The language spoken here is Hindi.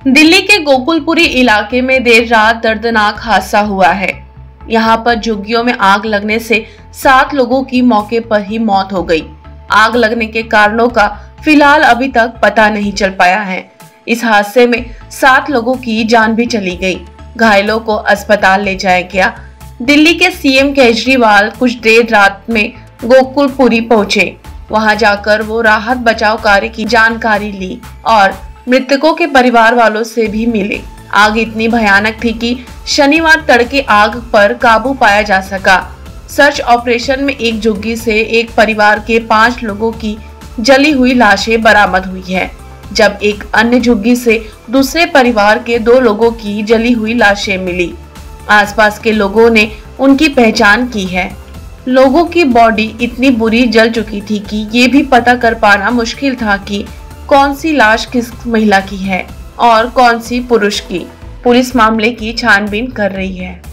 दिल्ली के गोकुलपुरी इलाके में देर रात दर्दनाक हादसा हुआ है। यहां पर झुग्गियों में आग लगने से 7 लोगों की मौके पर ही मौत हो गई। आग लगने के कारणों का फिलहाल अभी तक पता नहीं चल पाया है। इस हादसे में 7 लोगों की जान भी चली गई। घायलों को अस्पताल ले जाया गया। दिल्ली के सीएम केजरीवाल कुछ देर रात में गोकुलपुरी पहुंचे। वहां जाकर वो राहत बचाव कार्य की जानकारी ली और मृतकों के परिवार वालों से भी मिले। आग इतनी भयानक थी कि शनिवार तड़के आग पर काबू पाया जा सका। सर्च ऑपरेशन में एक झुग्गी से एक परिवार के 5 लोगों की जली हुई लाशें बरामद हुई है, जब एक अन्य झुग्गी से दूसरे परिवार के 2 लोगों की जली हुई लाशें मिली। आसपास के लोगों ने उनकी पहचान की है। लोगों की बॉडी इतनी बुरी जल चुकी थी कि ये भी पता कर पाना मुश्किल था कि कौन सी लाश किस महिला की है और कौन सी पुरुष की। पुलिस मामले की छानबीन कर रही है।